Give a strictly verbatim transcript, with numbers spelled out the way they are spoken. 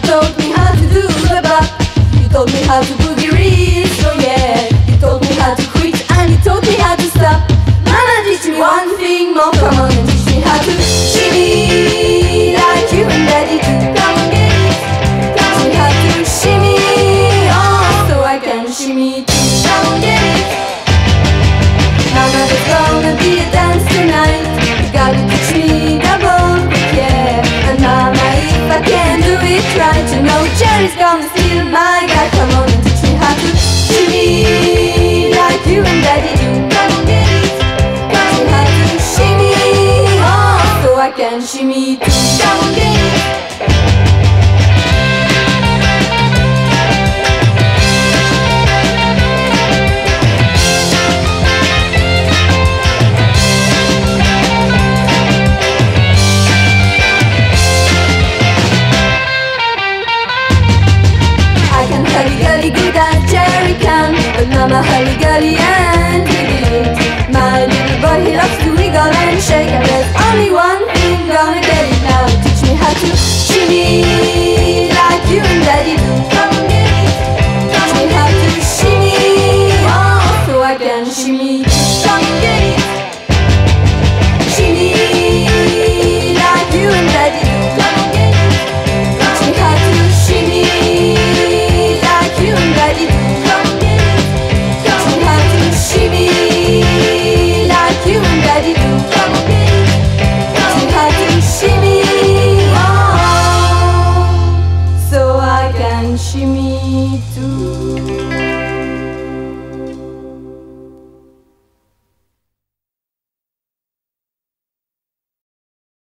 taught me how to do the bop. You taught me how to boogie wrist, oh yeah. You taught me how to quit and you taught me how to stop. Mama, teach me one thing more, come on and teach me how to shimmy like you and Daddy do. Come on, get it. Teach me how to shimmy, oh, so I can shimmy too. Come on, get it. Mama, there's gonna be a dance tonight. You gotta teach me double quick, yeah. And Mama, if I can't do it right, you know Jerry's gonna steal my guy. Come on and teach me how to shimmy like you and Daddy do. Come on, get it. Teach me how to shimmy, oh, so I can shimmy too. Come on, get it.